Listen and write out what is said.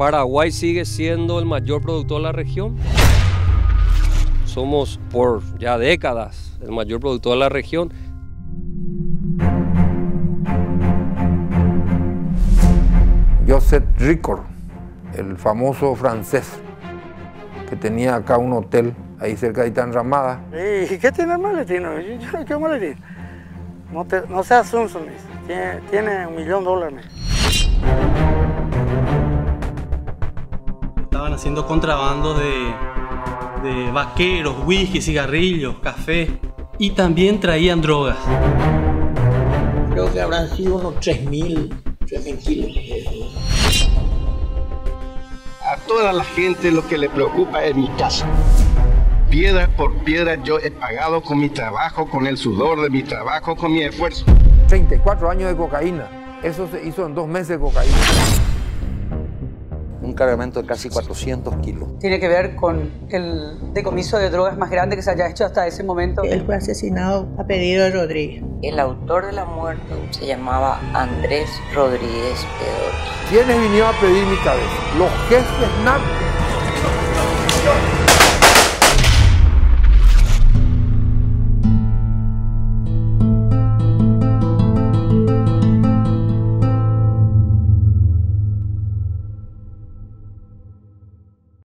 Paraguay sigue siendo el mayor productor de la región. Somos por ya décadas el mayor productor de la región. Joseph Ricord, el famoso francés, que tenía acá un hotel ahí cerca de Itanramada. ¿Y qué tiene el maletín? ¿Qué maletín? No seas Simpson, tiene $1 millón. Estaban haciendo contrabando de vaqueros, whisky, cigarrillos, café y también traían drogas. Creo que habrán sido unos 3.000 kilos. A toda la gente lo que le preocupa es mi casa. Piedra por piedra yo he pagado con mi trabajo, con el sudor de mi trabajo, con mi esfuerzo. 34 años de cocaína. Eso se hizo en 2 meses de cocaína. Un cargamento de casi 400 kilos. Tiene que ver con el decomiso de drogas más grande que se haya hecho hasta ese momento. Él fue asesinado a pedido de Rodríguez. El autor de la muerte se llamaba Andrés Rodríguez Pedroche. ¿Quiénes vinieron a pedir mi cabeza? Los jefes narcos.